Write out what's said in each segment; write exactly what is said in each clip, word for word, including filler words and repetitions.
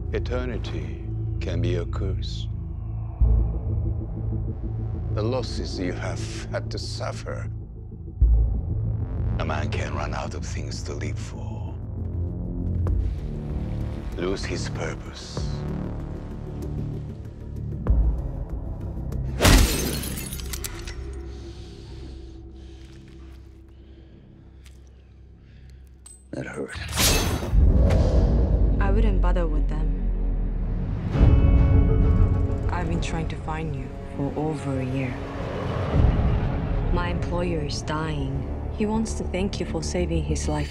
Eternity can be a curse. The losses you have had to suffer. A man can run out of things to live for. Lose his purpose. That hurt. I wouldn't bother with them. I've been trying to find you for over a year. My employer is dying. He wants to thank you for saving his life.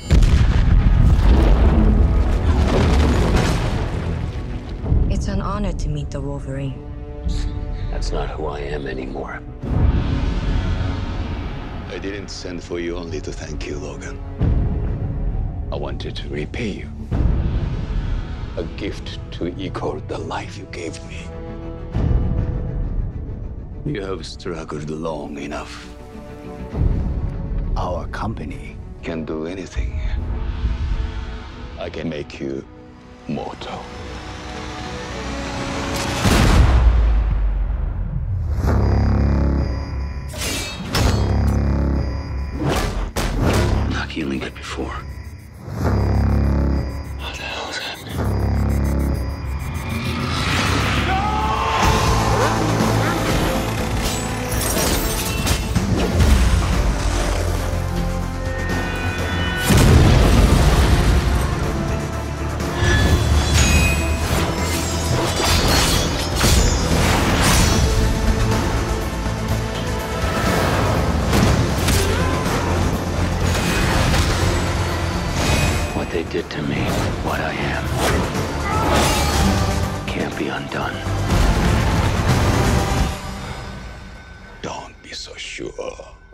It's an honor to meet the Wolverine. That's not who I am anymore. I didn't send for you only to thank you, Logan. I wanted to repay you. A gift to equal the life you gave me. You have struggled long enough. Our company can do anything. I can make you mortal. I'm not healing it before. What the hell is happening? What they did to me, what I am, can't be undone. Don't be so sure.